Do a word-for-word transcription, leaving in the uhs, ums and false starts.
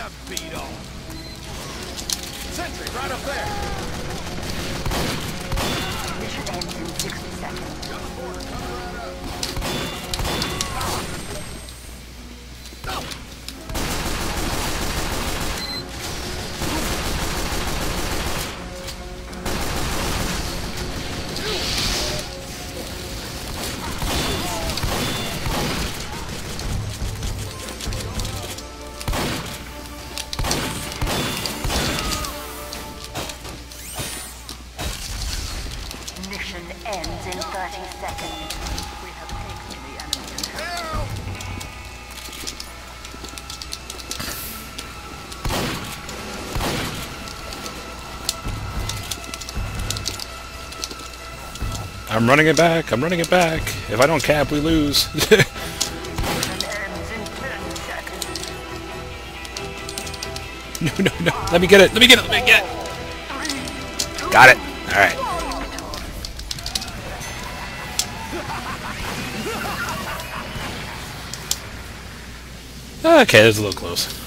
them beat off. Sentry right up there. Mission ends in sixty seconds. Gun border coming right up. Oh. Mission ends in thirty seconds. We have taken the enemy. Help! I'm running it back. I'm running it back. If I don't cap, we lose. Mission ends in ten seconds. No, no, no. Let me get it. Let me get it. Let me get it. Got it. All right. Okay, that's a little close.